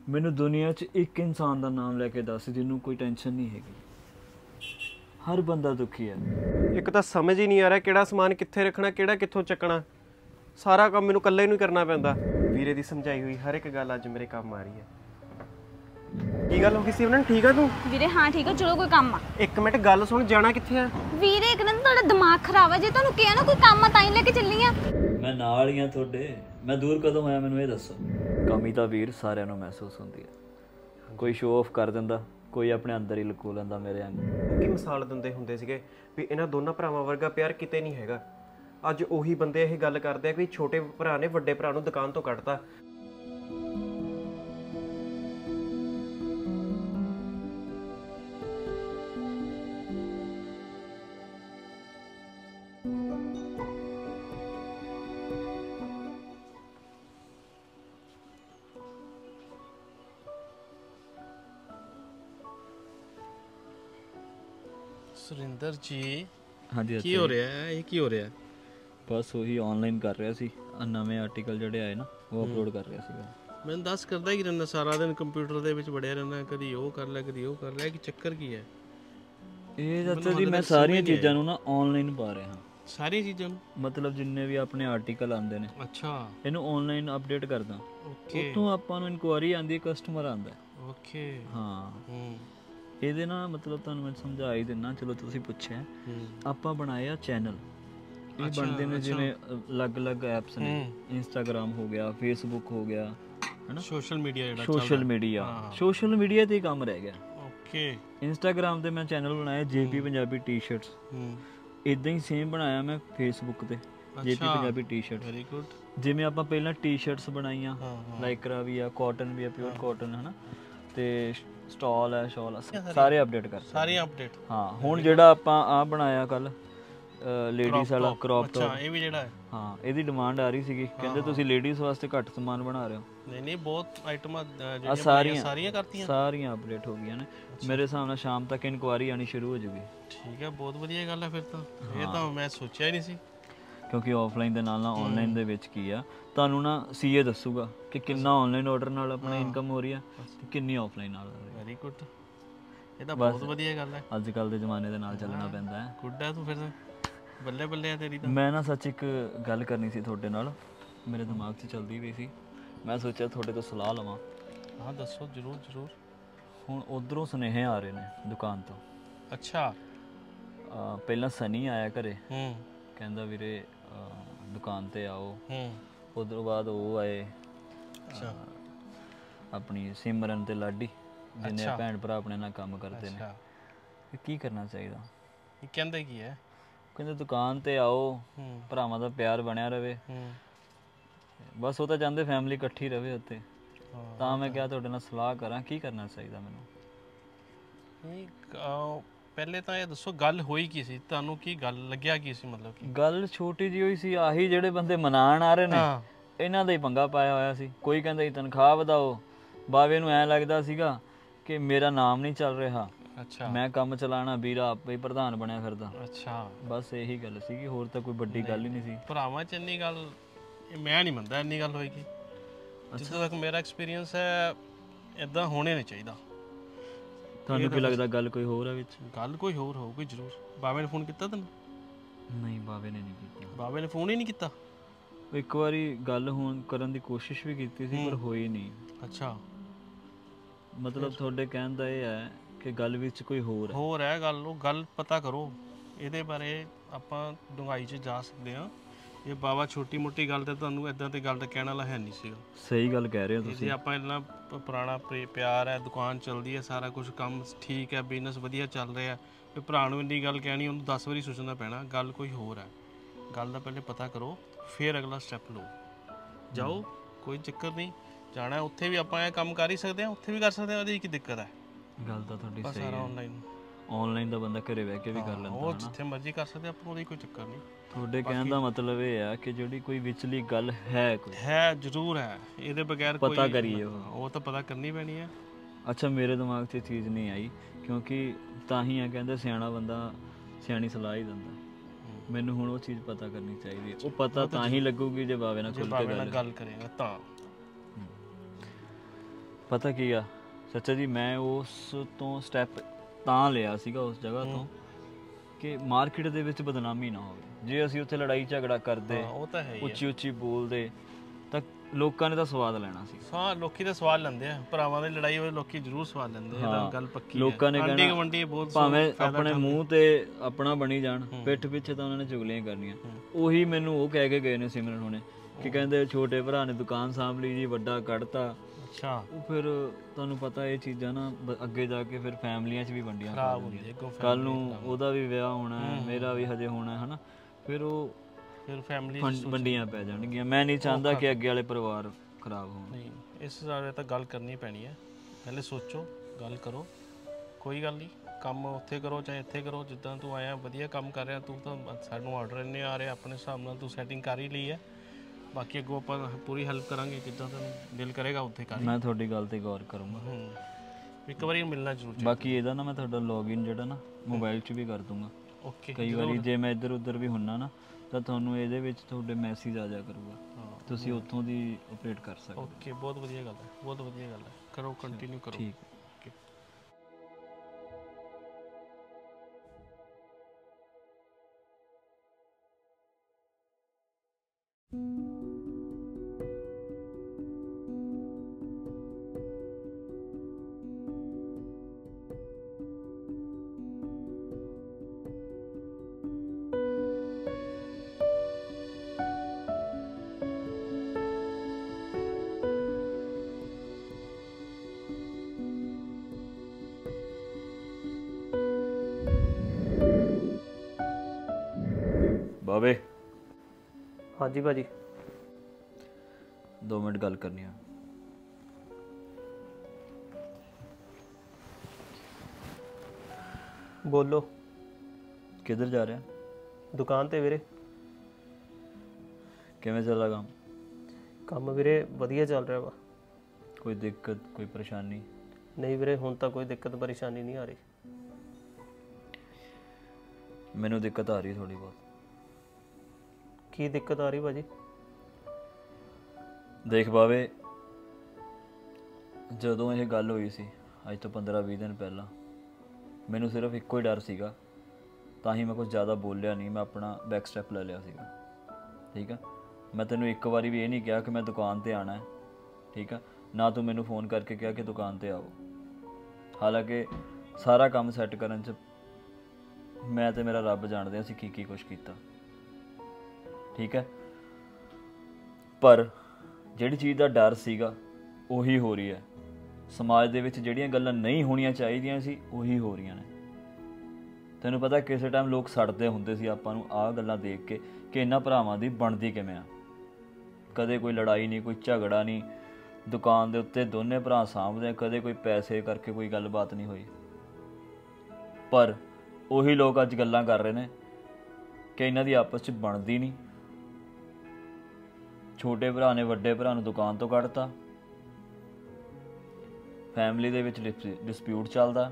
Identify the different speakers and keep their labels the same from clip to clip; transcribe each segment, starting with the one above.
Speaker 1: ਮੈਨੂੰ ਦੁਨੀਆ 'ਚ ਇੱਕ ਇਨਸਾਨ ਦਾ ਨਾਮ ਲੈ ਕੇ ਦੱਸ ਜਿਹਨੂੰ ਕੋਈ ਟੈਨਸ਼ਨ ਨਹੀਂ ਹੈਗੀ। ਹਰ ਬੰਦਾ ਦੁਖੀ ਹੈ।
Speaker 2: ਇੱਕ ਤਾਂ ਸਮਝ ਹੀ ਨਹੀਂ ਆ ਰਿਹਾ ਕਿਹੜਾ ਸਮਾਨ ਕਿੱਥੇ ਰੱਖਣਾ, ਕਿਹੜਾ ਕਿੱਥੋਂ ਚੱਕਣਾ। ਸਾਰਾ ਕੰਮ ਮੈਨੂੰ ਇਕੱਲੇ ਨੂੰ ਹੀ ਕਰਨਾ ਪੈਂਦਾ। ਵੀਰੇ ਦੀ ਸਮਝਾਈ ਹੋਈ ਹਰ ਇੱਕ ਗੱਲ ਅੱਜ ਮੇਰੇ ਕੰਮ ਆ ਰਹੀ ਹੈ। ਕੀ ਗੱਲ ਹੋ ਗਈ ਸੀ ਉਹਨਾਂ ਨੂੰ? ਠੀਕ ਆ ਤੂੰ?
Speaker 3: ਵੀਰੇ ਹਾਂ ਠੀਕ ਆ, ਚਲੋ ਕੋਈ ਕੰਮ ਆ।
Speaker 2: ਇੱਕ ਮਿੰਟ ਗੱਲ ਸੁਣ, ਜਾਣਾ ਕਿੱਥੇ ਆ?
Speaker 3: ਵੀਰੇ ਇੱਕ ਦਿਨ ਤੁਹਾਡਾ ਦਿਮਾਗ ਖਰਾਬ ਆ, ਜੇ ਤੁਹਾਨੂੰ ਕਿਹਾ ਨਾ ਕੋਈ ਕੰਮ ਆ ਤਾਂ ਹੀ ਲੈ ਕੇ ਚੱਲੀ ਆ।
Speaker 1: ਮੈਂ ਨਾਲ ਹੀ ਆ ਤੁਹਾਡੇ। ਮੈਂ ਦੂਰ ਕਦੋਂ ਹੋਇਆ ਮੈਨੂੰ ਇਹ ਦੱਸੋ। ਕਮੀ ਤਾਂ ਵੀਰ ਸਾਰਿਆਂ ਨੂੰ ਮਹਿਸੂਸ ਹੁੰਦੀ ਹੈ। ਕੋਈ ਸ਼ੋਅ ਆਫ ਕਰ ਦਿੰਦਾ, ਕੋਈ ਆਪਣੇ ਅੰਦਰ ਹੀ ਲੁਕੋ ਲੈਂਦਾ ਮੇਰੇ ਵਾਂਗ।
Speaker 2: ਕੀ ਮਿਸਾਲ ਦਿੰਦੇ ਹੁੰਦੇ ਸੀਗੇ ਵੀ ਇਹਨਾਂ ਦੋਨਾਂ ਭਰਾਵਾਂ ਵਰਗਾ ਪਿਆਰ ਕਿਤੇ ਨਹੀਂ ਹੈਗਾ। ਅੱਜ ਉਹੀ ਬੰਦੇ ਇਹ ਗੱਲ ਕਰਦੇ ਆ ਕਿ ਛੋਟੇ ਭਰਾ ਨੇ ਵੱਡੇ ਭਰਾ ਨੂੰ ਦੁਕਾਨ ਤੋਂ ਕੱਢਤਾ।
Speaker 4: ਸੁਰਿੰਦਰ ਜੀ
Speaker 1: ਹਾਂਜੀ
Speaker 4: ਕੀ ਹੋ ਰਿਹਾ ਹੈ? ਇਹ ਕੀ ਹੋ ਰਿਹਾ?
Speaker 1: ਬਸ ਉਹੀ ਆਨਲਾਈਨ ਕਰ ਰਿਹਾ ਸੀ। ਨਵੇਂ ਆਰਟੀਕਲ ਜਿਹੜੇ ਆਏ ਨਾ ਉਹ ਅਪਲੋਡ ਕਰ ਰਿਹਾ ਸੀਗਾ।
Speaker 4: ਮੈਨੂੰ ਦੱਸ, ਕਰਦਾ ਹੀ ਰਹਿੰਦਾ ਸਾਰਾ ਦਿਨ ਕੰਪਿਊਟਰ ਦੇ ਵਿੱਚ ਵੜਿਆ ਰਹਿੰਦਾ, ਕਦੀ ਉਹ ਕਰ ਲੈ ਕਦੀ ਉਹ ਕਰ ਲੈ। ਕੀ ਚੱਕਰ ਕੀ ਹੈ
Speaker 1: ਇਹ ਚਾਚਾ ਜੀ? ਮੈਂ ਸਾਰੀਆਂ ਚੀਜ਼ਾਂ ਨੂੰ ਨਾ ਆਨਲਾਈਨ ਪਾ ਰਿਹਾ ਹਾਂ।
Speaker 4: ਸਾਰੀਆਂ ਚੀਜ਼ਾਂ ਨੂੰ
Speaker 1: ਮਤਲਬ ਜਿੰਨੇ ਵੀ ਆਪਣੇ ਆਰਟੀਕਲ ਆਉਂਦੇ ਨੇ
Speaker 4: ਅੱਛਾ
Speaker 1: ਇਹਨੂੰ ਆਨਲਾਈਨ ਅਪਡੇਟ ਕਰਦਾ।
Speaker 4: ਓਕੇ
Speaker 1: ਉੱਥੋਂ ਆਪਾਂ ਨੂੰ ਇਨਕੁਆਇਰੀ ਆਉਂਦੀ ਹੈ, ਕਸਟਮਰ ਆਉਂਦਾ।
Speaker 4: ਓਕੇ
Speaker 1: ਹਾਂ ਇਹਦੇ ਨਾਲ ਮਤਲਬ ਤੁਹਾਨੂੰ ਮੈਂ ਸਮਝਾ ਹੀ ਦਿੰਦਾ। ਚਲੋ ਤੁਸੀਂ ਪੁੱਛਿਆ, ਆਪਾਂ ਬਣਾਇਆ ਚੈਨਲ। ਇਹ ਬਣਦੇ ਨੇ ਜਿਵੇਂ ਅਲੱਗ-ਅਲੱਗ ਐਪਸ ਨੇ। ਇੰਸਟਾਗ੍ਰਾਮ ਹੋ ਗਿਆ, ਫੇਸਬੁੱਕ ਹੋ ਗਿਆ, ਹੈਨਾ।
Speaker 4: ਸੋਸ਼ਲ ਮੀਡੀਆ ਜਿਹੜਾ
Speaker 1: ਸੋਸ਼ਲ ਮੀਡੀਆ ਤੇ ਹੀ ਕੰਮ ਰਹਿ ਗਿਆ।
Speaker 4: ਓਕੇ
Speaker 1: ਇੰਸਟਾਗ੍ਰਾਮ ਤੇ ਮੈਂ ਚੈਨਲ ਬਣਾਇਆ ਜੇਪੀ ਪੰਜਾਬੀ ਟੀ-ਸ਼ਰਟਸ। ਇਦਾਂ ਹੀ ਸੇਮ ਬਣਾਇਆ ਮੈਂ ਫੇਸਬੁੱਕ ਤੇ JP Punjabi T shirts.
Speaker 4: Very good.
Speaker 1: ਜਿਵੇਂ ਆਪਾਂ ਪਹਿਲਾਂ ਟੀ-ਸ਼ਰਟਸ ਬਣਾਈਆਂ, ਲਾਈਕਰਾ ਵੀ ਆ, ਕਾਟਨ ਵੀ ਆ, ਪਿਓਰ ਕਾਟਨ, ਹੈਨਾ, ਤੇ ਸਟਾਲ ਹੈ, ਸ਼ਾਲ, ਸਾਰੇ ਅਪਡੇਟ ਕਰ
Speaker 4: ਸਾਰੇ ਅਪਡੇਟ।
Speaker 1: ਹਾਂ ਹੁਣ ਜਿਹੜਾ ਆਪਾਂ ਆ ਬਣਾਇਆ ਕੱਲ ਲੇਡੀਜ਼ ਵਾਲਾ ਕ੍ਰੌਪ ਟੌਪ,
Speaker 4: ਇਹ ਵੀ ਜਿਹੜਾ ਹੈ,
Speaker 1: ਹਾਂ ਇਹਦੀ ਡਿਮਾਂਡ ਆ ਰਹੀ ਸੀਗੀ। ਕਹਿੰਦੇ ਤੁਸੀਂ ਲੇਡੀਜ਼ ਵਾਸਤੇ ਘੱਟ ਸਮਾਨ ਬਣਾ ਰਹੇ ਹੋ।
Speaker 4: ਨਹੀਂ ਬਹੁਤ ਆਈਟਮਾਂ
Speaker 1: ਜਿਹੜੀਆਂ ਸਾਰੀਆਂ ਕਰਤੀਆਂ, ਸਾਰੀਆਂ ਅਪਡੇਟ ਹੋ ਗਈਆਂ ਨੇ। ਮੇਰੇ ਹਿਸਾਬ ਨਾਲ ਸ਼ਾਮ ਤੱਕ ਇਨਕੁਆਇਰੀ ਆਣੀ ਸ਼ੁਰੂ ਹੋ ਜਾਊਗੀ।
Speaker 4: ਠੀਕ ਹੈ, ਬਹੁਤ ਵਧੀਆ ਗੱਲ ਹੈ ਫਿਰ ਤਾਂ। ਇਹ ਤਾਂ ਮੈਂ ਸੋਚਿਆ ਹੀ ਨਹੀਂ ਸੀ।
Speaker 1: ਕਿਉਂਕਿ ਆਫਲਾਈਨ ਦੇ ਨਾਲ ਨਾਲ ਆਨਲਾਈਨ ਦੇ ਵਿੱਚ ਕੀ ਆ, ਤੁਹਾਨੂੰ ਨਾ ਸੀਏ ਦੱਸੂਗਾ ਕਿ ਕਿੰਨਾ ਆਨਲਾਈਨ ਆਰਡਰ ਨਾਲ ਆਪਣੀ ਇਨਕਮ ਹੋ ਰਹੀ ਆ ਤੇ ਕਿੰਨੀ ਆਫਲਾਈਨ ਨਾਲ।
Speaker 4: ਵੈਰੀ ਗੁੱਡ, ਇਹ ਤਾਂ ਬਹੁਤ ਵਧੀਆ ਗੱਲ ਹੈ।
Speaker 1: ਅੱਜ ਕੱਲ ਦੇ ਜ਼ਮਾਨੇ ਦੇ ਨਾਲ ਚੱਲਣਾ ਪੈਂਦਾ ਹੈ।
Speaker 4: ਗੁੱਡ ਹੈ ਤੂੰ, ਫਿਰ ਬੱਲੇ ਬੱਲੇ ਆ ਤੇਰੀ ਤਾਂ।
Speaker 1: ਮੈਂ ਨਾ ਸੱਚ ਇੱਕ ਗੱਲ ਕਰਨੀ ਸੀ ਤੁਹਾਡੇ ਨਾਲ, ਮੇਰੇ ਦਿਮਾਗ 'ਚ ਚੱਲਦੀ ਪਈ ਸੀ। ਮੈਂ ਸੋਚਿਆ ਤੁਹਾਡੇ ਤੋਂ ਸਲਾਹ ਲਵਾਂ।
Speaker 4: ਹਾਂ ਦੱਸੋ, ਜ਼ਰੂਰ ਜ਼ਰੂਰ।
Speaker 1: ਹੁਣ ਉਧਰੋਂ ਸੁਨੇਹੇ ਆ ਰਹੇ ਨੇ ਦੁਕਾਨ ਤੋਂ।
Speaker 4: ਅੱਛਾ।
Speaker 1: ਪਹਿਲਾਂ ਸਨੀ ਆਇਆ ਘਰੇ, ਕਹਿੰਦਾ ਵੀਰੇ ਦੁਕਾਨ ਤੇ ਆਓ। ਉਧਰੋਂ ਬਾਅਦ ਉਹ ਆਏ ਆਪਣੀ ਸਿਮਰਨ ਤੇ ਲਾਡੀ, ਜਿੰਨੇ ਭੈਣ ਭਰਾ ਆਪਣੇ ਨਾਲ ਕੰਮ ਕਰਦੇ ਨੇ। ਕੀ ਕਰਨਾ ਚਾਹੀਦਾ?
Speaker 4: ਕਹਿੰਦੇ ਕੀ ਹੈ?
Speaker 1: ਕਹਿੰਦੇ ਦੁਕਾਨ ਤੇ ਆਓ, ਭਰਾਵਾਂ ਦਾ ਪਿਆਰ ਬਣਿਆ ਰਵੇ। ਬਸ ਉਹ ਤਾਂ ਚਾਹੁੰਦੇ ਫੈਮਿਲੀ ਇਕੱਠੀ ਰਵੇ ਉੱਥੇ। ਤਾਂ ਮੈਂ ਕਿਹਾ ਤੁਹਾਡੇ ਨਾਲ ਸਲਾਹ ਕਰਾਂ, ਕੀ ਕਰਨਾ ਚਾਹੀਦਾ ਮੈਨੂੰ?
Speaker 4: ਪਹਿਲੇ ਤਾਂ ਇਹ ਦੱਸੋ ਗੱਲ ਹੋਈ ਕੀ ਸੀ ਤੁਹਾਨੂੰ? ਕੀ ਗੱਲ ਲੱਗਿਆ ਕੀ ਸੀ? ਮਤਲਬ ਕਿ
Speaker 1: ਗੱਲ ਛੋਟੀ ਜਿਹੀ ਹੋਈ ਸੀ। ਆਹੀ ਜਿਹੜੇ ਬੰਦੇ ਮਨਾਉਣ ਆ ਰਹੇ ਨੇ ਇਹਨਾਂ ਦਾ ਹੀ ਪੰਗਾ ਪਾਇਆ ਹੋਇਆ ਸੀ। ਕੋਈ ਕਹਿੰਦਾ ਸੀ ਤਨਖਾਹ ਵਧਾਓ। ਬਾਵੇ ਨੂੰ ਐਂ ਲੱਗਦਾ ਸੀਗਾ ਕਿ ਮੇਰਾ ਨਾਮ ਨਹੀਂ ਚੱਲ ਰਿਹਾ, ਮੈਂ ਕੰਮ ਚਲਾਣਾ, ਵੀਰਾ ਆਪੇ ਹੀ ਪ੍ਰਧਾਨ ਬਣਿਆ ਫਿਰਦਾ।
Speaker 4: ਅੱਛਾ,
Speaker 1: ਬਸ ਇਹੀ ਗੱਲ ਸੀਗੀ, ਹੋਰ ਤਾਂ ਕੋਈ ਵੱਡੀ ਗੱਲ ਹੀ ਨਹੀਂ ਸੀ।
Speaker 4: ਭਰਾਵਾਂ 'ਚ ਇੰਨੀ ਗੱਲ ਮੈਂ ਨਹੀਂ ਮੰਨਦਾ ਇੰਨੀ ਗੱਲ ਹੋਏਗੀ। ਜਿੱਥੋਂ ਤੱਕ ਮੇਰਾ ਐਕਸਪੀਰੀਅੰਸ ਹੈ, ਇੱਦਾਂ ਹੋਣੇ ਨਹੀਂ ਚਾਹੀਦਾ।
Speaker 1: ਤੁਹਾਨੂੰ ਕੀ ਲੱਗਦਾ ਗੱਲ ਕੋਈ ਹੋਰ ਹੈ ਵਿੱਚ?
Speaker 4: ਗੱਲ ਕੋਈ ਹੋਰ ਹੋਊਗੀ ਜ਼ਰੂਰ। ਬਾਵੇ ਨੇ ਫੋਨ ਕੀਤਾ ਤੈਨੂੰ?
Speaker 1: ਨਹੀਂ, ਬਾਵੇ ਨੇ ਨਹੀਂ ਕੀਤਾ।
Speaker 4: ਬਾਵੇ ਨੇ ਫੋਨ ਹੀ ਨਹੀਂ ਕੀਤਾ?
Speaker 1: ਇੱਕ ਵਾਰੀ ਗੱਲ ਕਰਨ ਦੀ ਕੋਸ਼ਿਸ਼ ਵੀ ਕੀਤੀ ਸੀ ਪਰ ਹੋਈ ਨਹੀਂ।
Speaker 4: ਅੱਛਾ,
Speaker 1: ਮਤਲਬ ਤੁਹਾਡੇ ਕਹਿਣ ਦਾ ਇਹ ਹੈ ਕਿ ਗੱਲ ਵਿੱਚ ਕੋਈ ਹੋਰ
Speaker 4: ਹੈ ਗੱਲ। ਉਹ ਗੱਲ ਪਤਾ ਕਰੋ, ਇਹਦੇ ਬਾਰੇ ਆਪਾਂ ਡੂੰਘਾਈ 'ਚ ਜਾ ਸਕਦੇ ਹਾਂ। ਇਹ ਬਾਵਾ ਛੋਟੀ ਮੋਟੀ ਗੱਲ ਤੇ ਤੁਹਾਨੂੰ ਇੱਦਾਂ ਤੇ ਗੱਲ ਤਾਂ ਕਹਿਣ ਵਾਲਾ ਹੈ ਨਹੀਂ ਸੀਗਾ।
Speaker 1: ਸਹੀ ਗੱਲ ਕਹਿ ਰਹੇ ਹੋ ਤੁਸੀਂ।
Speaker 4: ਆਪਾਂ ਇੰਨਾ ਪੁਰਾਣਾ ਪਿਆਰ ਹੈ, ਦੁਕਾਨ ਚੱਲਦੀ ਹੈ, ਸਾਰਾ ਕੁਝ ਕੰਮ ਠੀਕ ਹੈ, ਬਿਜ਼ਨਸ ਵਧੀਆ ਚੱਲ ਰਿਹਾ, ਤੇ ਭਰਾ ਨੂੰ ਇੰਨੀ ਗੱਲ ਕਹਿਣੀ, ਉਹਨੂੰ 10 ਵਾਰੀ ਸੋਚਣਾ ਪੈਣਾ। ਗੱਲ ਕੋਈ ਹੋਰ ਹੈ। ਗੱਲ ਦਾ ਪਹਿਲੇ ਪਤਾ ਕਰੋ, ਫਿਰ ਅਗਲਾ ਸਟੈਪ ਲਓ। ਜਾਓ, ਕੋਈ ਚੱਕਰ ਨਹੀਂ। ਜਾਣਾ ਉੱਥੇ ਵੀ ਆਪਾਂ ਇਹ ਕੰਮ ਕਰ ਹੀ ਸਕਦੇ ਹਾਂ, ਉੱਥੇ ਵੀ ਕਰ ਸਕਦੇ ਹਾਂ। ਉਹਦੀ ਕੀ ਦਿੱਕਤ ਹੈ?
Speaker 1: ਗੱਲ ਤਾਂ ਤੁਹਾਡੀ ਸਹੀ
Speaker 4: ਹੈ।
Speaker 1: ਆਨਲਾਈਨ ਦਾ ਬੰਦਾ ਘਰੇ ਬਹਿ ਕੇ ਵੀ ਕਰ ਲੈਂਦਾ,
Speaker 4: ਉਹ ਜਿੱਥੇ ਮਰਜ਼ੀ ਕਰ ਸਕਦੇ ਆਪਾਂ, ਉਹਦੀ ਕੋਈ ਚੱਕਰ ਨਹੀਂ।
Speaker 1: ਤੁਹਾਡੇ ਕਹਿਣ ਦਾ ਮਤਲਬ ਇਹ ਹੈ ਕਿ ਜਿਹੜੀ ਕੋਈ ਵਿਚਲੀ ਗੱਲ ਹੈ, ਕੋਈ
Speaker 4: ਹੈ ਜ਼ਰੂਰ ਹੈ। ਇਹਦੇ ਬਗੈਰ
Speaker 1: ਪਤਾ ਕਰੀਏ,
Speaker 4: ਉਹ ਤਾਂ ਪਤਾ ਕਰਨੀ ਪੈਣੀ ਹੈ।
Speaker 1: ਅੱਛਾ, ਮੇਰੇ ਦਿਮਾਗ 'ਚ ਇਹ ਚੀਜ਼ ਨਹੀਂ ਆਈ ਕਿਉਂਕਿ ਤਾਂ ਹੀ ਆ ਕਹਿੰਦੇ ਸਿਆਣਾ ਬੰਦਾ ਸਿਆਣੀ ਸਲਾਹ ਹੀ ਦਿੰਦਾ। ਮੈਨੂੰ ਹੁਣ ਉਹ ਚੀਜ਼ ਪਤਾ ਕਰਨੀ ਚਾਹੀਦੀ ਹੈ। ਉਹ ਪਤਾ ਤਾਂ ਹੀ ਲੱਗੂਗੀ ਜੇ ਬਾਵੇ ਨਾਲ ਖੁੱਲ੍ਹ ਕੇ ਗੱਲ
Speaker 4: ਕਰੇਗਾ ਤਾਂ।
Speaker 1: ਪਤਾ ਕੀ ਆ ਸੱਚਾ ਜੀ, ਮੈਂ ਉਸ ਤੋਂ ਸਟੈਪ ਤਾਂ ਲਿਆ ਸੀਗਾ ਉਸ ਜਗ੍ਹਾ ਤੋਂ ਕਿ ਮਾਰਕੀਟ ਦੇ ਵਿੱਚ ਬਦਨਾਮੀ ਨਾ ਹੋਵੇ। ਜੇ ਅਸੀਂ ਉੱਥੇ ਲੜਾਈ ਝਗੜਾ ਕਰਦੇ,
Speaker 4: ਉਹ ਤਾਂ ਹੈ ਹੀ,
Speaker 1: ਉੱਚੀ ਉੱਚੀ ਬੋਲਦੇ, ਤਾਂ ਲੋਕਾਂ ਨੇ ਤਾਂ ਸਵਾਦ ਲੈਣਾ ਸੀ।
Speaker 4: ਹਾਂ, ਲੋਕੀ ਤਾਂ ਸਵਾਲ ਲੈਂਦੇ ਆ, ਭਰਾਵਾਂ ਦੀ ਲੜਾਈ ਹੋਵੇ ਲੋਕੀ ਜ਼ਰੂਰ ਸਵਾਲ ਲੈਂਦੇ, ਇਹ ਤਾਂ ਗੱਲ ਪੱਕੀ ਹੈ।
Speaker 1: ਲੋਕਾਂ ਨੇ
Speaker 4: ਕਹਿਣਾ
Speaker 1: ਭਾਵੇਂ ਆਪਣੇ ਮੂੰਹ ਤੇ ਆਪਣਾ ਬਣੀ ਜਾਣ, ਪਿੱਠ ਪਿੱਛੇ ਤਾਂ ਉਹਨਾਂ ਨੇ ਚੁਗਲੀਆਂ ਕਰਨੀਆਂ। ਉਹੀ ਮੈਨੂੰ ਉਹ ਕਹਿ ਕੇ ਗਏ ਨੇ ਸਿਮਰਨ ਹੁਣੇ ਕਿ ਕਹਿੰਦੇ ਛੋਟੇ ਭਰਾ ਨੇ ਦੁਕਾਨ ਸਾਂਭ ਲਈ ਜੀ, ਵੱਡਾ ਕੱਢਤਾ।
Speaker 4: ਅੱਛਾ,
Speaker 1: ਉਹ ਫਿਰ ਤੁਹਾਨੂੰ ਪਤਾ ਇਹ ਚੀਜ਼ਾਂ ਨਾ ਅੱਗੇ ਜਾ ਕੇ ਫਿਰ ਫੈਮਲੀਆਂ 'ਚ ਵੀ ਵੰਡੀਆਂ ਪਾ ਦਿੰਦੀਆਂ। ਕੱਲ ਨੂੰ ਉਹਦਾ ਵੀ ਵਿਆਹ ਹੋਣਾ, ਮੇਰਾ ਵੀ ਹਜੇ ਹੋਣਾ ਹੈ ਨਾ, ਫਿਰ ਉਹ
Speaker 4: ਫੈਮਲੀ
Speaker 1: ਵੰਡੀਆਂ ਪੈ ਜਾਣਗੀਆਂ। ਮੈਂ ਨਹੀਂ ਚਾਹੁੰਦਾ ਕਿ ਅੱਗੇ ਵਾਲੇ ਪਰਿਵਾਰ ਖਰਾਬ ਹੋਣ।
Speaker 4: ਨਹੀਂ, ਇਸ ਬਾਰੇ ਤਾਂ ਗੱਲ ਕਰਨੀ ਪੈਣੀ ਹੈ। ਪਹਿਲੇ ਸੋਚੋ, ਗੱਲ ਕਰੋ, ਕੋਈ ਗੱਲ ਨਹੀਂ, ਕੰਮ ਉੱਥੇ ਕਰੋ ਚਾਹੇ ਇੱਥੇ ਕਰੋ, ਜਿੱਦਾਂ ਤੂੰ ਆਇਆ ਵਧੀਆ ਕੰਮ ਕਰ ਰਿਹਾ ਤੂੰ, ਤਾਂ ਸਾਨੂੰ ਆਰਡਰ ਇੰਨੇ ਆ ਰਹੇ, ਆਪਣੇ ਹਿਸਾਬ ਨਾਲ ਤੂੰ ਸੈਟਿੰਗ ਕਰ ਹੀ ਲਈ ਹੈ। ਬਾਕੀ ਅੱਗੋਂ ਆਪਾਂ ਪੂਰੀ ਹੈਲਪ ਕਰਾਂਗੇ, ਜਿੱਦਾਂ ਤੈਨੂੰ ਦਿਲ ਕਰੇਗਾ ਉੱਥੇ ਕਰ।
Speaker 1: ਮੈਂ ਤੁਹਾਡੀ ਗੱਲ ਤੇ ਗੌਰ ਕਰੂੰਗਾ।
Speaker 4: ਇੱਕ ਵਾਰੀ ਮਿਲਣਾ ਜ਼ਰੂਰ।
Speaker 1: ਬਾਕੀ ਇਹਦਾ ਨਾ ਮੈਂ ਤੁਹਾਡਾ ਲੌਗਇਨ ਜਿਹੜਾ ਨਾ ਮੋਬਾਈਲ 'ਚ ਵੀ ਕਰ ਦੂੰਗਾ।
Speaker 4: ਓਕੇ,
Speaker 1: ਕਈ ਵਾਰੀ ਜੇ ਮੈਂ ਇੱਧਰ ਉੱਧਰ ਵੀ ਹੁੰਨਾ ਨਾ ਤਾਂ ਤੁਹਾਨੂੰ ਇਹਦੇ ਵਿੱਚ ਤੁਹਾਡੇ ਮੈਸੇਜ ਆ ਜਾ ਕਰੂਗਾ, ਤੁਸੀਂ ਉੱਥੋਂ ਦੀ ਆਪਰੇਟ ਕਰ ਸਕਦੇ।
Speaker 4: ਓਕੇ, ਬਹੁਤ ਵਧੀਆ ਗੱਲ ਹੈ, ਬਹੁਤ ਵਧੀਆ ਗੱਲ ਹੈ, ਕਰੋ, ਕੰਟੀਨਿਊ ਕਰੋ।
Speaker 1: ਠੀਕ। ਬਾਵੇ।
Speaker 2: ਹਾਂਜੀ ਭਾਜੀ।
Speaker 1: 2 ਮਿੰਟ ਗੱਲ ਕਰਨੀ ਆ।
Speaker 2: ਬੋਲੋ।
Speaker 1: ਕਿੱਧਰ ਜਾ ਰਿਹਾ?
Speaker 2: ਦੁਕਾਨ ਤੇ ਵੀਰੇ।
Speaker 1: ਕਿਵੇਂ ਚੱਲਦਾ ਕੰਮ?
Speaker 2: ਕੰਮ ਵੀਰੇ ਵਧੀਆ ਚੱਲ ਰਿਹਾ ਵਾ।
Speaker 1: ਕੋਈ ਦਿੱਕਤ, ਕੋਈ ਪਰੇਸ਼ਾਨੀ?
Speaker 2: ਨਹੀਂ ਵੀਰੇ, ਹੁਣ ਤਾਂ ਕੋਈ ਦਿੱਕਤ ਪਰੇਸ਼ਾਨੀ ਨਹੀਂ ਆ ਰਹੀ।
Speaker 1: ਮੈਨੂੰ ਦਿੱਕਤ ਆ ਰਹੀ ਥੋੜੀ ਬਹੁਤ।
Speaker 2: ਕੀ ਦਿੱਕਤ ਆ ਰਹੀ ਭਾਜੀ?
Speaker 1: ਦੇਖ ਬਾਵੇ, ਜਦੋਂ ਇਹ ਗੱਲ ਹੋਈ ਸੀ ਅੱਜ ਤੋਂ 15-20 ਦਿਨ ਪਹਿਲਾਂ, ਮੈਨੂੰ ਸਿਰਫ ਇੱਕੋ ਹੀ ਡਰ ਸੀਗਾ, ਤਾਂ ਹੀ ਮੈਂ ਕੁਝ ਜ਼ਿਆਦਾ ਬੋਲਿਆ ਨਹੀਂ, ਮੈਂ ਆਪਣਾ ਬੈਕ ਸਟੈਪ ਲੈ ਲਿਆ ਸੀਗਾ। ਠੀਕ ਆ, ਮੈਂ ਤੈਨੂੰ ਇੱਕ ਵਾਰੀ ਵੀ ਇਹ ਨਹੀਂ ਕਿਹਾ ਕਿ ਮੈਂ ਦੁਕਾਨ 'ਤੇ ਆਉਣਾ ਹੈ। ਠੀਕ ਆ, ਨਾ ਤੂੰ ਮੈਨੂੰ ਫ਼ੋਨ ਕਰਕੇ ਕਿਹਾ ਕਿ ਦੁਕਾਨ 'ਤੇ ਆਓ। ਹਾਲਾਂਕਿ ਸਾਰਾ ਕੰਮ ਸੈੱਟ ਕਰਨ 'ਚ ਮੈਂ ਤੇ ਮੇਰਾ ਰੱਬ ਜਾਣਦੇ ਅਸੀਂ ਕੀ ਕੁਛ ਕੀਤਾ। ਠੀਕ ਹੈ, ਪਰ ਜਿਹੜੀ ਚੀਜ਼ ਦਾ ਡਰ ਸੀਗਾ ਉਹੀ ਹੋ ਰਹੀ ਹੈ। ਸਮਾਜ ਦੇ ਵਿੱਚ ਜਿਹੜੀਆਂ ਗੱਲਾਂ ਨਹੀਂ ਹੋਣੀਆਂ ਚਾਹੀਦੀਆਂ ਸੀ ਉਹੀ ਹੋ ਰਹੀਆਂ ਨੇ। ਤੈਨੂੰ ਪਤਾ ਕਿਸੇ ਟਾਈਮ ਲੋਕ ਸੜਦੇ ਹੁੰਦੇ ਸੀ ਆਪਾਂ ਨੂੰ ਆਹ ਗੱਲਾਂ ਦੇਖ ਕੇ ਕਿ ਇਹਨਾਂ ਭਰਾਵਾਂ ਦੀ ਬਣਦੀ ਕਿਵੇਂ ਆ। ਕਦੇ ਕੋਈ ਲੜਾਈ ਨਹੀਂ, ਕੋਈ ਝਗੜਾ ਨਹੀਂ, ਦੁਕਾਨ ਦੇ ਉੱਤੇ ਦੋਨੇ ਭਰਾ ਸਾਂਭਦੇ ਆ, ਕਦੇ ਕੋਈ ਪੈਸੇ ਕਰਕੇ ਕੋਈ ਗੱਲਬਾਤ ਨਹੀਂ ਹੋਈ। ਪਰ ਉਹੀ ਲੋਕ ਅੱਜ ਗੱਲਾਂ ਕਰ ਰਹੇ ਨੇ ਕਿ ਇਹਨਾਂ ਦੀ ਆਪਸ 'ਚ ਬਣਦੀ ਨਹੀਂ। ਛੋਟੇ ਭਰਾ ਨੇ ਵੱਡੇ ਭਰਾ ਨੂੰ ਦੁਕਾਨ ਤੋਂ ਕੱਢਤਾ, ਫੈਮਿਲੀ ਦੇ ਵਿੱਚ ਡਿਸਪਿਊਟ ਚੱਲਦਾ।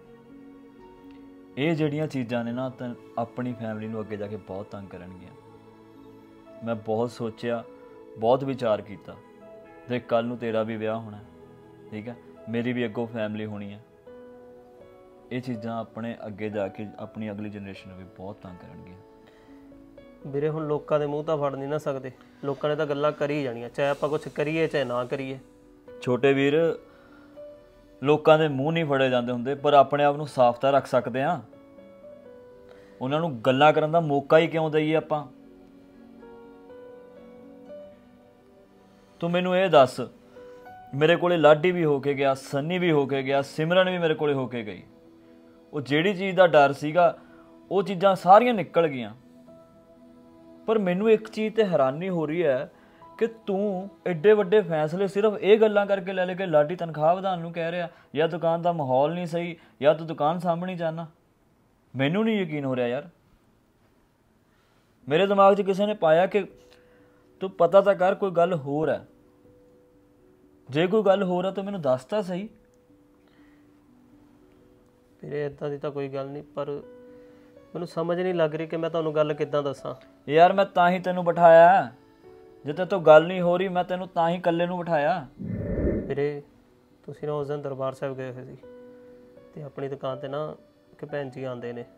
Speaker 1: ਇਹ ਜਿਹੜੀਆਂ ਚੀਜ਼ਾਂ ਨੇ ਨਾ ਤਾਂ ਆਪਣੀ ਫੈਮਿਲੀ ਨੂੰ ਅੱਗੇ ਜਾ ਕੇ ਬਹੁਤ ਤੰਗ ਕਰਨਗੀਆਂ। ਮੈਂ ਬਹੁਤ ਸੋਚਿਆ, ਬਹੁਤ ਵਿਚਾਰ ਕੀਤਾ। ਤੇ ਕੱਲ ਨੂੰ ਤੇਰਾ ਵੀ ਵਿਆਹ ਹੋਣਾ, ਠੀਕ ਹੈ, ਮੇਰੀ ਵੀ ਅੱਗੋਂ ਫੈਮਿਲੀ ਹੋਣੀ ਹੈ। ਇਹ ਚੀਜ਼ਾਂ ਆਪਣੇ ਅੱਗੇ ਜਾ ਕੇ ਆਪਣੀ ਅਗਲੀ ਜਨਰੇਸ਼ਨ ਨੂੰ ਵੀ ਬਹੁਤ ਤੰਗ ਕਰਨਗੀਆਂ।
Speaker 2: ਵੀਰੇ ਹੁਣ ਲੋਕਾਂ ਦੇ ਮੂੰਹ ਤਾਂ ਫੜ ਨਹੀਂ ਨਾ ਸਕਦੇ, ਲੋਕਾਂ ਨੇ ਤਾਂ ਗੱਲਾਂ ਕਰੀ ਜਾਣੀਆਂ, ਚਾਹੇ ਆਪਾਂ ਕੁਝ ਕਰੀਏ ਚਾਹੇ ਨਾ ਕਰੀਏ।
Speaker 1: ਛੋਟੇ ਵੀਰ, ਲੋਕਾਂ ਦੇ ਮੂੰਹ ਨਹੀਂ ਫੜੇ ਜਾਂਦੇ ਹੁੰਦੇ, ਪਰ ਆਪਣੇ ਆਪ ਨੂੰ ਸਾਫ਼ ਤਾਂ ਰੱਖ ਸਕਦੇ ਹਾਂ। ਉਹਨਾਂ ਨੂੰ ਗੱਲਾਂ ਕਰਨ ਦਾ ਮੌਕਾ ਹੀ ਕਿਉਂ ਦਈਏ ਆਪਾਂ? ਤੂੰ ਮੈਨੂੰ ਇਹ ਦੱਸ, ਮੇਰੇ ਕੋਲੇ ਲਾਡੀ ਵੀ ਹੋ ਕੇ ਗਿਆ, ਸੰਨੀ ਵੀ ਹੋ ਕੇ ਗਿਆ, ਸਿਮਰਨ ਵੀ ਮੇਰੇ ਕੋਲੇ ਹੋ ਕੇ ਗਈ। ਉਹ ਜਿਹੜੀ ਚੀਜ਼ ਦਾ ਡਰ ਸੀਗਾ ਉਹ ਚੀਜ਼ਾਂ ਸਾਰੀਆਂ ਨਿਕਲ ਗਈਆਂ। ਪਰ ਮੈਨੂੰ ਇੱਕ ਚੀਜ਼ ਤੇ ਹੈਰਾਨੀ ਹੋ ਰਹੀ ਹੈ ਕਿ ਤੂੰ ਐਡੇ ਵੱਡੇ ਫੈਸਲੇ ਸਿਰਫ ਇਹ ਗੱਲਾਂ ਕਰਕੇ ਲੈ ਕੇ ਲਾਡੀ ਤਨਖਾਹ ਵਧਾਉਣ ਨੂੰ ਕਹਿ ਰਿਹਾ, ਜਾਂ ਦੁਕਾਨ ਦਾ ਮਾਹੌਲ ਨਹੀਂ ਸਹੀ, ਜਾਂ ਤੂੰ ਦੁਕਾਨ ਸਾਂਭਣੀ ਚਾਹੁੰਦਾ। ਮੈਨੂੰ ਨਹੀਂ ਯਕੀਨ ਹੋ ਰਿਹਾ ਯਾਰ। ਮੇਰੇ ਦਿਮਾਗ 'ਚ ਕਿਸੇ ਨੇ ਪਾਇਆ ਕਿ ਤੂੰ ਪਤਾ ਤਾਂ ਕਰ ਕੋਈ ਗੱਲ ਹੋਰ ਹੈ। ਜੇ ਕੋਈ ਗੱਲ ਹੋਰ ਹੈ ਤਾਂ ਮੈਨੂੰ ਦੱਸ ਤਾਂ ਸਹੀ।
Speaker 2: ਵੀਰੇ ਇੱਦਾਂ ਦੀ ਤਾਂ ਕੋਈ ਗੱਲ ਨਹੀਂ, ਪਰ ਮੈਨੂੰ ਸਮਝ ਨਹੀਂ ਲੱਗ ਰਹੀ ਕਿ ਮੈਂ ਤੁਹਾਨੂੰ ਗੱਲ ਕਿੱਦਾਂ ਦੱਸਾਂ।
Speaker 1: ਯਾਰ ਮੈਂ ਤਾਂ ਹੀ ਤੈਨੂੰ ਬਿਠਾਇਆ, ਜੇ ਤੇਰੇ ਤੋਂ ਗੱਲ ਨਹੀਂ ਹੋ ਰਹੀ ਮੈਂ ਤੈਨੂੰ ਤਾਂ ਹੀ ਇਕੱਲੇ ਨੂੰ ਬਿਠਾਇਆ।
Speaker 2: ਵੀਰੇ ਤੁਸੀਂ ਨਾ ਉਸ ਦਿਨ ਦਰਬਾਰ ਸਾਹਿਬ ਗਏ ਹੋਏ ਸੀ ਤੇ ਆਪਣੀ ਦੁਕਾਨ ਤੇ ਨਾ ਇੱਕ ਭੈਣ ਜੀ ਆਉਂਦੇ ਨੇ।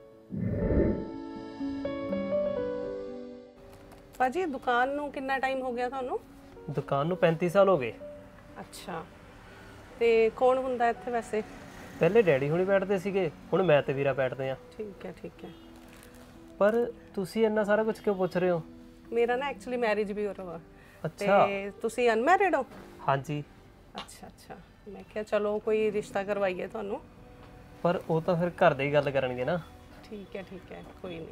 Speaker 5: ਭਾਜੀ ਦੁਕਾਨ ਨੂੰ ਕਿੰਨਾ ਟਾਈਮ ਹੋ ਗਿਆ ਤੁਹਾਨੂੰ?
Speaker 2: ਦੁਕਾਨ ਨੂੰ 35 ਸਾਲ ਹੋ ਗਏ।
Speaker 5: ਅੱਛਾ, ਤੇ ਕੌਣ ਹੁੰਦਾ ਇੱਥੇ ਵੈਸੇ?
Speaker 2: ਪਹਿਲੇ ਡੈਡੀ ਹੁਣੀ ਬੈਠਦੇ ਸੀਗੇ, ਹੁਣ ਮੈਂ ਤੇ ਵੀਰਾ ਬੈਠਦੇ ਆ।
Speaker 5: ਠੀਕ ਹੈ ਠੀਕ ਹੈ।
Speaker 2: ਪਰ ਤੁਸੀਂ ਇੰਨਾ ਸਾਰਾ ਕੁਝ ਕਿਉਂ ਪੁੱਛ ਰਹੇ ਹੋ?
Speaker 5: ਮੇਰਾ ਨਾ ਐਕਚੁਅਲੀ ਮੈਰਿਜ ਵੀ ਹੋ ਰਿਹਾ।
Speaker 2: ਅੱਛਾ,
Speaker 5: ਤੇ ਤੁਸੀਂ ਅਨਮੈਰਿਡ ਹੋ?
Speaker 2: ਹਾਂਜੀ।
Speaker 5: ਅੱਛਾ ਅੱਛਾ, ਮੈਂ ਕਿਹਾ ਚਲੋ ਕੋਈ ਰਿਸ਼ਤਾ ਕਰਵਾਈਏ ਤੁਹਾਨੂੰ।
Speaker 2: ਪਰ ਉਹ ਤਾਂ ਫਿਰ ਘਰ ਦੇ ਹੀ ਗੱਲ ਕਰਨਗੇ ਨਾ।
Speaker 5: ਠੀਕ ਹੈ ਕੋਈ ਨਹੀਂ।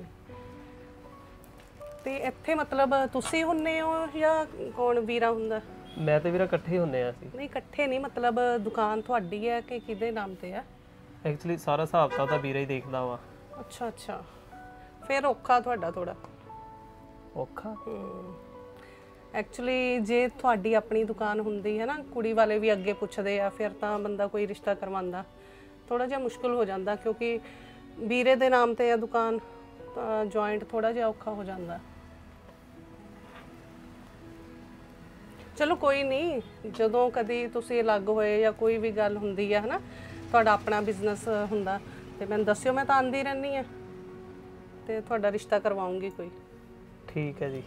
Speaker 5: ਤੇ ਇੱਥੇ ਮਤਲਬ ਤੁਸੀਂ ਹੁੰਨੇ ਹੋ ਜਾਂ ਕੌਣ ਵੀਰਾ ਹੁੰਦਾ?
Speaker 2: ਮੈਂ ਤੇ ਵੀਰਾ ਇਕੱਠੇ ਹੀ ਹੁੰਨੇ ਆ ਅਸੀਂ।
Speaker 5: ਨਹੀਂ ਇਕੱਠੇ ਨਹੀਂ, ਮਤਲਬ ਦੁਕਾਨ ਤੁਹਾਡੀ ਹੈ ਕਿ ਕਿਹਦੇ ਨਾਮ ਤੇ ਹੈ?
Speaker 2: ਐਕਚੁਅਲੀ ਸਾਰਾ ਹਿਸਾਬ ਤਾਂ ਵੀਰਾ ਹੀ ਦੇਖਦਾ ਵਾ।
Speaker 5: ਅੱਛਾ ਅੱਛਾ, ਫਿਰ ਔਖਾ ਤੁਹਾਡਾ ਥੋੜਾ।
Speaker 2: ਔਖਾ?
Speaker 5: ਐਕਚੁਅਲੀ ਜੇ ਤੁਹਾਡੀ ਆਪਣੀ ਦੁਕਾਨ ਹੁੰਦੀ ਹੈ ਨਾ, ਕੁੜੀ ਵਾਲੇ ਵੀ ਅੱਗੇ ਪੁੱਛਦੇ ਆ, ਫਿਰ ਤਾਂ ਬੰਦਾ ਕੋਈ ਰਿਸ਼ਤਾ ਕਰਵਾਉਂਦਾ। ਥੋੜਾ ਜਿਹਾ ਮੁਸ਼ਕਿਲ ਹੋ ਜਾਂਦਾ ਕਿਉਂਕਿ ਵੀਰੇ ਦੇ ਨਾਮ ਤੇ ਹੈ ਦੁਕਾਨ, ਤਾਂ ਜੁਆਇੰਟ ਥੋੜਾ ਜਿਹਾ ਔਖਾ ਹੋ ਜਾਂਦਾ। ਚਲੋ ਕੋਈ ਨਹੀਂ, ਜਦੋਂ ਕਦੀ ਤੁਸੀਂ ਅਲੱਗ ਹੋਏ ਜਾਂ ਕੋਈ ਵੀ ਗੱਲ ਹੁੰਦੀ ਹੈ ਹਨਾ, ਤੁਹਾਡਾ ਆਪਣਾ ਬਿਜ਼ਨਸ ਹੁੰਦਾ ਤੇ ਮੈਨੂੰ ਦੱਸਿਓ, ਮੈਂ ਤਾਂ ਆਂਦੀ ਰਹਿੰਦੀ ਹਾਂ ਤੇ ਤੁਹਾਡਾ ਰਿਸ਼ਤਾ ਕਰਵਾਉਂਗੀ ਕੋਈ।
Speaker 2: ਠੀਕ ਹੈ ਜੀ।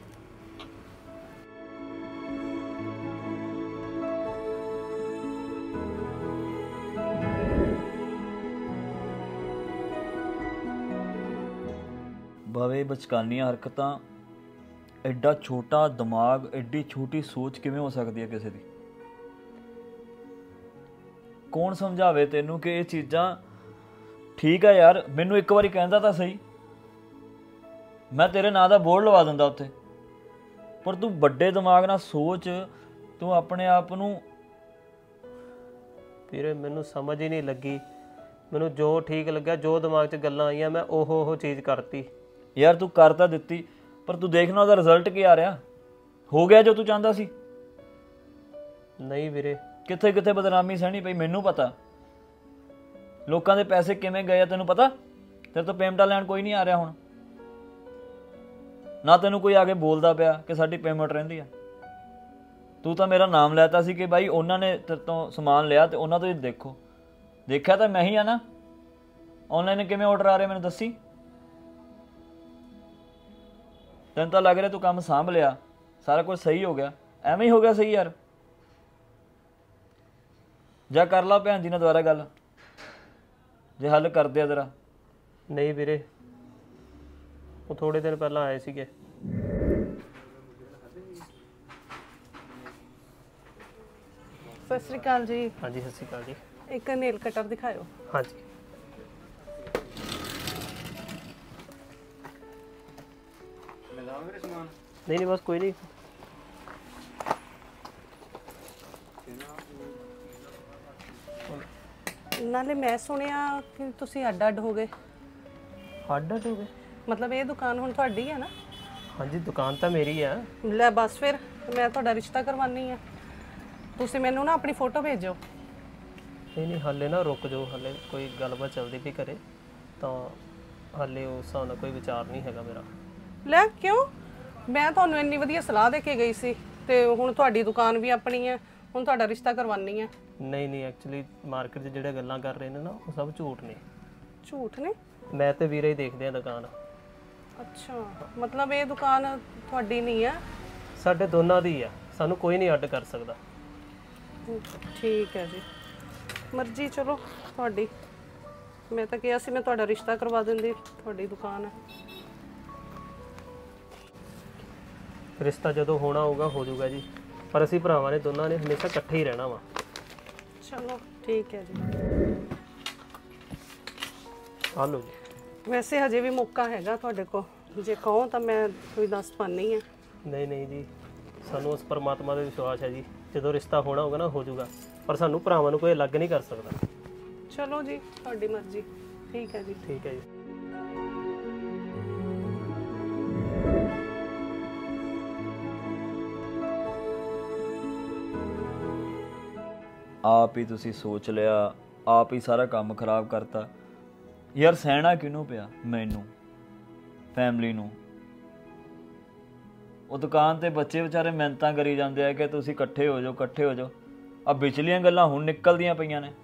Speaker 1: ਬਾਵੇ ਬਚਕਾਨੀਆਂ ਹਰਕਤਾਂ, ਐਡਾ ਛੋਟਾ ਦਿਮਾਗ, ਐਡੀ ਛੋਟੀ ਸੋਚ ਕਿਵੇਂ ਹੋ ਸਕਦੀ ਹੈ ਕਿਸੇ ਦੀ? ਕੌਣ ਸਮਝਾਵੇ ਤੈਨੂੰ ਕਿ ਇਹ ਚੀਜ਼ਾਂ ਠੀਕ ਆ ਯਾਰ? ਮੈਨੂੰ ਇੱਕ ਵਾਰੀ ਕਹਿੰਦਾ ਤਾਂ ਸਹੀ, ਮੈਂ ਤੇਰੇ ਨਾਂ ਦਾ ਬੋਰਡ ਲਵਾ ਦਿੰਦਾ ਉੱਥੇ। ਪਰ ਤੂੰ ਵੱਡੇ ਦਿਮਾਗ ਨਾਲ ਸੋਚ, ਤੂੰ ਆਪਣੇ ਆਪ ਨੂੰ।
Speaker 2: ਵੀਰੇ ਮੈਨੂੰ ਸਮਝ ਹੀ ਨਹੀਂ ਲੱਗੀ, ਮੈਨੂੰ ਜੋ ਠੀਕ ਲੱਗਿਆ, ਜੋ ਦਿਮਾਗ 'ਚ ਗੱਲਾਂ ਆਈਆਂ ਮੈਂ ਉਹ ਚੀਜ਼ ਕਰਤੀ।
Speaker 1: ਯਾਰ ਤੂੰ ਕਰ ਤਾਂ ਦਿੱਤੀ, ਪਰ ਤੂੰ ਦੇਖਣਾ ਉਹਦਾ ਰਿਜ਼ਲਟ ਕੀ ਆ ਰਿਹਾ। ਹੋ ਗਿਆ ਜੋ ਤੂੰ ਚਾਹੁੰਦਾ ਸੀ?
Speaker 2: ਨਹੀਂ ਵੀਰੇ,
Speaker 1: ਕਿੱਥੇ ਕਿੱਥੇ ਬਦਨਾਮੀ ਸਹਿਣੀ ਪਈ, ਮੈਨੂੰ ਪਤਾ। ਲੋਕਾਂ ਦੇ ਪੈਸੇ ਕਿਵੇਂ ਗਏ ਆ ਤੈਨੂੰ ਪਤਾ? ਤੇਰੇ ਤੋਂ ਪੇਮੈਂਟਾਂ ਲੈਣ ਕੋਈ ਨਹੀਂ ਆ ਰਿਹਾ ਹੁਣ, ਨਾ ਤੈਨੂੰ ਕੋਈ ਆ ਕੇ ਬੋਲਦਾ ਪਿਆ ਕਿ ਸਾਡੀ ਪੇਮੈਂਟ ਰਹਿੰਦੀ ਆ। ਤੂੰ ਤਾਂ ਮੇਰਾ ਨਾਮ ਲੈਤਾ ਸੀ ਕਿ ਬਾਈ ਉਹਨਾਂ ਨੇ ਤੇਰੇ ਤੋਂ ਸਮਾਨ ਲਿਆ ਤੇ ਉਹਨਾਂ ਤੋਂ ਹੀ ਦੇਖੋ। ਦੇਖਿਆ ਤਾਂ ਮੈਂ ਹੀ ਆ ਨਾ। ਆਨਲਾਈਨ ਕਿਵੇਂ ਆਰਡਰ ਆ ਰਹੇ ਮੈਨੂੰ ਦੱਸੀ। ਤੈਨੂੰ ਤਾਂ ਲੱਗ ਰਿਹਾ ਤੂੰ ਕੰਮ ਸਾਂਭ ਲਿਆ, ਸਾਰਾ ਕੁਝ ਸਹੀ ਹੋ ਗਿਆ। ਐਵੇਂ ਹੀ ਹੋ ਗਿਆ ਸਹੀ ਯਾਰ। ਜਾ ਕਰ ਲਾ ਭੈਣ ਜੀ ਨਾਲ ਦੁਬਾਰਾ ਗੱਲ, ਜੇ ਹੱਲ ਕਰਦੇ ਆ ਜ਼ਰਾ।
Speaker 2: ਨਹੀਂ ਵੀਰੇ, ਉਹ ਥੋੜੇ ਦਿਨ ਪਹਿਲਾਂ ਆਏ ਸੀਗੇ।
Speaker 5: ਸਤਿ ਸ਼੍ਰੀ ਅਕਾਲ ਜੀ।
Speaker 2: ਹਾਂਜੀ ਸਤਿ ਸ਼੍ਰੀ ਅਕਾਲ ਜੀ।
Speaker 5: ਇੱਕ ਨੇਲ ਕਟਰ ਦਿਖਾਇਓ।
Speaker 2: ਹਾਂਜੀ ਨਹੀਂ ਬਸ ਕੋਈ ਨਹੀਂ।
Speaker 5: ਨਾਲੇ ਮੈਂ ਸੁਣਿਆ ਕਿ ਤੁਸੀਂ ਅੱਡ ਹੋ ਗਏ।
Speaker 2: ਅੱਡ ਹੋ ਗਏ?
Speaker 5: ਮਤਲਬ ਇਹ ਦੁਕਾਨ ਹੁਣ ਤੁਹਾਡੀ ਹੈ ਨਾ?
Speaker 2: ਹਾਂਜੀ ਦੁਕਾਨ ਤਾਂ ਮੇਰੀ ਆ।
Speaker 5: ਲੈ ਬਸ ਫਿਰ ਮੈਂ ਤੁਹਾਡਾ ਰਿਸ਼ਤਾ ਕਰਵਾਉਣੀ ਹੈ। ਤੁਸੀਂ ਮੈਨੂੰ ਨਾ ਆਪਣੀ ਫੋਟੋ ਭੇਜੋ।
Speaker 2: ਨਹੀਂ ਹਾਲੇ ਨਾ ਰੁਕ ਜਾਓ, ਹਾਲੇ ਕੋਈ ਗੱਲਬਾਤ ਚੱਲਦੀ ਪਈ ਘਰੇ, ਤਾਂ ਹਾਲੇ ਉਸ ਹਿਸਾਬ ਨਾਲ ਕੋਈ ਵਿਚਾਰ ਨਹੀਂ ਹੈਗਾ ਮੇਰਾ।
Speaker 5: ਲੈ ਕਿਉਂ? ਮੈਂ ਤੁਹਾਨੂੰ ਇੰਨੀ ਵਧੀਆ ਸਲਾਹ ਦੇ ਕੇ ਗਈ ਸੀ ਤੇ ਹੁਣ ਤੁਹਾਡੀ ਦੁਕਾਨ ਵੀ ਆਪਣੀ ਹੈ, ਹੁਣ ਤੁਹਾਡਾ ਰਿਸ਼ਤਾ ਕਰਵਾਉਣੀ ਹੈ।
Speaker 2: ਨਹੀਂ ਐਕਚੁਅਲੀ ਮਾਰਕੀਟ 'ਚ ਜਿਹੜੇ ਗੱਲਾਂ ਕਰ ਰਹੇ ਨੇ ਨਾ ਉਹ ਸਭ ਝੂਠ ਨੇ।
Speaker 5: ਝੂਠ ਨੇ?
Speaker 2: ਮੈਂ ਤੇ ਵੀਰੇ ਹੀ ਦੇਖਦੇ ਆ ਦੁਕਾਨ।
Speaker 5: ਅੱਛਾ, ਮਤਲਬ ਇਹ ਦੁਕਾਨ ਤੁਹਾਡੀ ਨਹੀਂ ਹੈ?
Speaker 2: ਸਾਡੇ ਦੋਨਾਂ ਦੀ ਆ, ਸਾਨੂੰ ਕੋਈ ਨਹੀਂ ਅੱਡ ਕਰ ਸਕਦਾ।
Speaker 5: ਠੀਕ ਹੈ ਜੀ, ਮਰਜ਼ੀ ਚਲੋ ਤੁਹਾਡੀ। ਮੈਂ ਤਾਂ ਕਿਹਾ ਸੀ ਮੈਂ ਤੁਹਾਡਾ ਰਿਸ਼ਤਾ ਕਰਵਾ ਦਿੰਦੀ, ਤੁਹਾਡੀ ਦੁਕਾਨ ਹੈ।
Speaker 2: ਰਿਸ਼ਤਾ ਜਦੋਂ ਹੋਣਾ ਹੋਊਗਾ ਹੋ ਜਾਊਗਾ ਜੀ, ਪਰ ਅਸੀਂ ਭਰਾਵਾਂ ਨੇ ਦੋਨਾਂ ਨੇ ਹਮੇਸ਼ਾ ਇਕੱਠੇ ਹੀ ਰਹਿਣਾ ਵਾ।
Speaker 5: ਚਲੋ ਠੀਕ ਹੈ ਜੀ।
Speaker 2: ਆ ਲਓ ਜੀ।
Speaker 5: ਵੈਸੇ ਹਜੇ ਵੀ ਮੌਕਾ ਹੈਗਾ ਤੁਹਾਡੇ ਕੋਲ, ਜੇ ਕਹੋ ਤਾਂ ਮੈਂ ਕੋਈ ਦੱਸ ਪਾਣੀ ਹੈ।
Speaker 2: ਨਹੀਂ ਜੀ, ਸਾਨੂੰ ਉਸ ਪਰਮਾਤਮਾ ਤੇ ਵਿਸ਼ਵਾਸ ਹੈ ਜੀ, ਜਦੋਂ ਰਿਸ਼ਤਾ ਹੋਣਾ ਹੋਊਗਾ ਨਾ ਹੋ ਜਾਊਗਾ, ਪਰ ਸਾਨੂੰ ਭਰਾਵਾਂ ਨੂੰ ਕੋਈ ਅਲੱਗ ਨਹੀਂ ਕਰ ਸਕਦਾ।
Speaker 5: ਚਲੋ ਜੀ ਤੁਹਾਡੀ ਮਰਜ਼ੀ। ਠੀਕ ਹੈ ਜੀ।
Speaker 2: ਠੀਕ ਹੈ ਜੀ।
Speaker 1: ਆਪ ਹੀ ਤੁਸੀਂ ਸੋਚ ਲਿਆ, ਆਪ ਹੀ ਸਾਰਾ ਕੰਮ ਖਰਾਬ ਕਰਤਾ ਯਾਰ। ਸਹਿਣਾ ਕਿਹਨੂੰ ਪਿਆ? ਮੈਨੂੰ, ਫੈਮਿਲੀ ਨੂੰ। ਉਹ ਦੁਕਾਨ ਤੇ ਬੱਚੇ ਵਿਚਾਰੇ ਮਿਹਨਤਾਂ ਕਰੀ ਜਾਂਦੇ ਆ ਕਿ ਤੁਸੀਂ ਇਕੱਠੇ ਹੋ ਜਾਓ, ਇਕੱਠੇ ਹੋ ਜਾਓ। ਆ ਵਿਚਲੀਆਂ ਗੱਲਾਂ ਹੁਣ ਨਿਕਲਦੀਆਂ ਪਈਆਂ ਨੇ।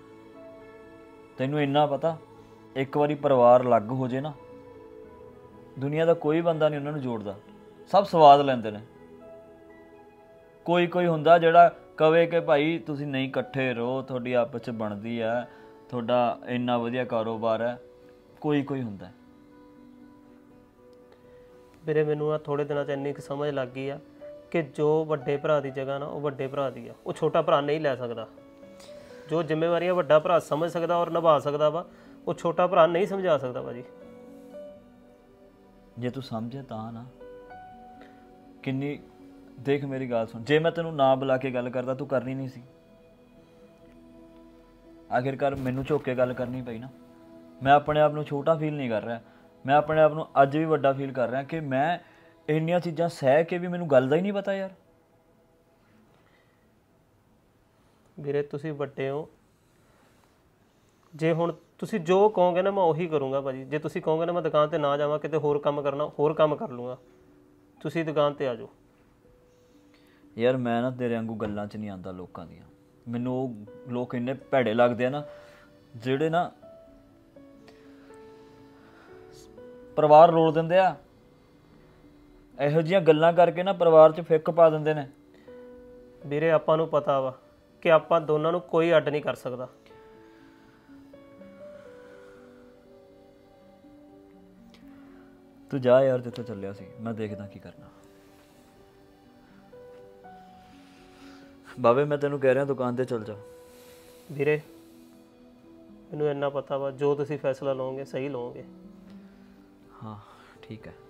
Speaker 1: ਤੈਨੂੰ ਇੰਨਾ ਪਤਾ, ਇੱਕ ਵਾਰੀ ਪਰਿਵਾਰ ਅਲੱਗ ਹੋ ਜੇ ਨਾ, ਦੁਨੀਆ ਦਾ ਕੋਈ ਬੰਦਾ ਨਹੀਂ ਉਹਨਾਂ ਨੂੰ ਜੋੜਦਾ, ਸਭ ਸਵਾਦ ਲੈਂਦੇ ਨੇ। ਕੋਈ ਹੁੰਦਾ ਜਿਹੜਾ ਕਵੇ ਕਿ ਭਾਈ ਤੁਸੀਂ ਨਹੀਂ ਇਕੱਠੇ ਰਹੋ, ਤੁਹਾਡੀ ਆਪਸ 'ਚ ਬਣਦੀ ਹੈ, ਤੁਹਾਡਾ ਇੰਨਾ ਵਧੀਆ ਕਾਰੋਬਾਰ ਹੈ, ਕੋਈ ਹੁੰਦਾ।
Speaker 2: ਵੀਰੇ ਮੈਨੂੰ ਆ ਥੋੜੇ ਦਿਨਾਂ 'ਚ ਇੰਨੀ ਕੁ ਸਮਝ ਲੱਗ ਗਈ ਆ ਕਿ ਜੋ ਵੱਡੇ ਭਰਾ ਦੀ ਜਗ੍ਹਾ ਨਾ ਉਹ ਵੱਡੇ ਭਰਾ ਦੀ ਆ, ਉਹ ਛੋਟਾ ਭਰਾ ਨਹੀਂ ਲੈ ਸਕਦਾ। ਜੋ ਜ਼ਿੰਮੇਵਾਰੀਆਂ ਵੱਡਾ ਭਰਾ ਸਮਝ ਸਕਦਾ ਔਰ ਨਿਭਾ ਸਕਦਾ ਵਾ, ਉਹ ਛੋਟਾ ਭਰਾ ਨਹੀਂ ਸਮਝਾ ਸਕਦਾ ਭਾਜੀ।
Speaker 1: ਜੇ ਤੂੰ ਸਮਝੇ ਤਾਂ ਨਾ, ਕਿੰਨੀ ਦੇਖ ਮੇਰੀ ਗੱਲ ਸੁਣ, ਜੇ ਮੈਂ ਤੈਨੂੰ ਨਾ ਬੁਲਾ ਕੇ ਗੱਲ ਕਰਦਾ ਤੂੰ ਕਰਨੀ ਨਹੀਂ ਸੀ। ਆਖਿਰਕਾਰ ਮੈਨੂੰ ਝੁੱਕ ਕੇ ਗੱਲ ਕਰਨੀ ਪਈ ਨਾ। ਮੈਂ ਆਪਣੇ ਆਪ ਨੂੰ ਛੋਟਾ ਫੀਲ ਨਹੀਂ ਕਰ ਰਿਹਾ, ਮੈਂ ਆਪਣੇ ਆਪ ਨੂੰ ਅੱਜ ਵੀ ਵੱਡਾ ਫੀਲ ਕਰ ਰਿਹਾ ਕਿ ਮੈਂ ਇੰਨੀਆਂ ਚੀਜ਼ਾਂ ਸਹਿ ਕੇ ਵੀ ਮੈਨੂੰ ਗੱਲ ਦਾ ਹੀ ਨਹੀਂ ਪਤਾ ਯਾਰ। ਵੀਰੇ ਤੁਸੀਂ ਵੱਡੇ ਹੋ, ਜੇ ਹੁਣ ਤੁਸੀਂ ਜੋ ਕਹੋਗੇ ਨਾ ਮੈਂ ਉਹੀ ਕਰੂੰਗਾ ਭਾਜੀ। ਜੇ ਤੁਸੀਂ ਕਹੋਗੇ ਨਾ ਮੈਂ ਦੁਕਾਨ ਤੇ ਨਾ ਜਾਵਾਂ, ਕਿਤੇ ਹੋਰ ਕੰਮ ਕਰਨਾ, ਹੋਰ ਕੰਮ ਕਰ ਲੂੰਗਾ, ਤੁਸੀਂ ਦੁਕਾਨ ਤੇ ਆ ਜਾਓ। ਯਾਰ ਮੈਂ ਨਾ ਤੇਰੇ ਵਾਂਗੂ ਗੱਲਾਂ 'ਚ ਨਹੀਂ ਆਉਂਦਾ ਲੋਕਾਂ ਦੀਆਂ। ਮੈਨੂੰ ਉਹ ਲੋਕ ਇੰਨੇ ਭੈੜੇ ਲੱਗਦੇ ਆ ਨਾ, ਜਿਹੜੇ ਨਾ ਪਰਿਵਾਰ ਰੋਲ ਦਿੰਦੇ ਆ। ਇਹੋ ਜਿਹੀਆਂ ਗੱਲਾਂ ਕਰਕੇ ਨਾ ਪਰਿਵਾਰ 'ਚ ਫਿੱਕ ਪਾ ਦਿੰਦੇ ਨੇ। ਵੀਰੇ ਆਪਾਂ ਨੂੰ ਪਤਾ ਵਾ ਕਿ ਆਪਾਂ ਦੋਨਾਂ ਨੂੰ ਕੋਈ ਅੱਡ ਨਹੀਂ ਕਰ ਸਕਦਾ। ਤੂੰ ਜਾ ਯਾਰ ਜਿੱਥੋਂ ਚੱਲਿਆ ਸੀ, ਮੈਂ ਦੇਖਦਾ ਕੀ ਕਰਨਾ। ਬਾਵੇ ਮੈਂ ਤੈਨੂੰ ਕਹਿ ਰਿਹਾ ਦੁਕਾਨ ਤੇ ਚੱਲ ਜਾ। ਵੀਰੇ ਮੈਨੂੰ ਇੰਨਾ ਪਤਾ ਵਾ ਜੋ ਤੁਸੀਂ ਫੈਸਲਾ ਲਓਗੇ ਸਹੀ ਲਓਗੇ। ਹਾਂ ਠੀਕ ਹੈ।